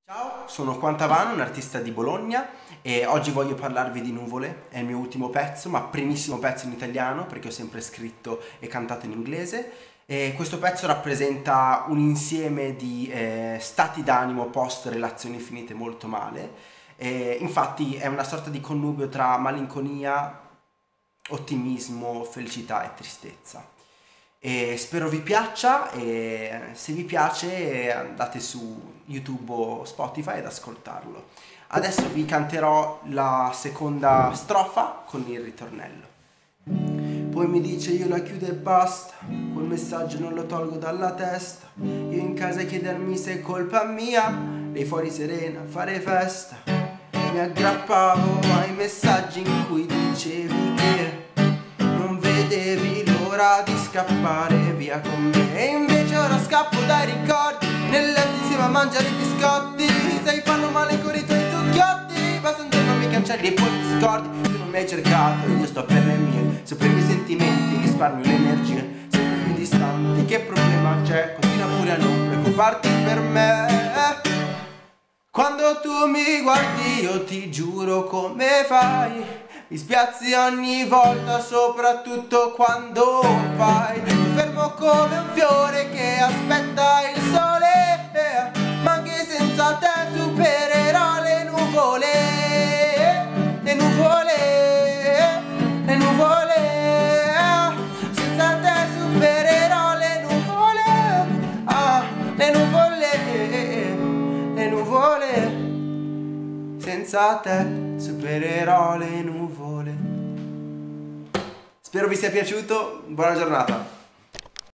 Ciao, sono Quantavano, un artista di Bologna e oggi voglio parlarvi di Nuvole. È il mio ultimo pezzo, ma primissimo pezzo in italiano perché ho sempre scritto e cantato in inglese. E questo pezzo rappresenta un insieme di stati d'animo post relazioni finite molto male. Infatti è una sorta di connubio tra malinconia, ottimismo, felicità e tristezza. E spero vi piaccia e se vi piace andate su YouTube o Spotify ad ascoltarlo. Adesso vi canterò la seconda strofa con il ritornello. Poi mi dice io la chiudo e basta, quel messaggio non lo tolgo dalla testa. Io in casa a chiedermi se è colpa mia, lei fuori serena a fare festa. Mi aggrappavo ai messaggi in cui dicevi che non vedevi l'ora di scappare via con me. E invece ora scappo dai ricordi, nel letto insieme a mangiare i biscotti. Sai fanno male con i tuoi succhiotti, basta un giorno mi cancelli e poi ti scordi. Tu non mi hai cercato, io sto per le mie, sopra i miei sentimenti risparmio le energie. Sempre più distanti, che problema c'è? Continua pure a non preoccuparti per me. Quando tu mi guardi io ti giuro come fai, mi spiazzi ogni volta, soprattutto quando vai. Mi fermo come un fiore che aspetta il sole, ma anche senza te supererò le nuvole. Le nuvole, le nuvole, senza te supererò le nuvole. Ah, le nuvole, le nuvole, senza te supererò le nuvole. Spero vi sia piaciuto, buona giornata.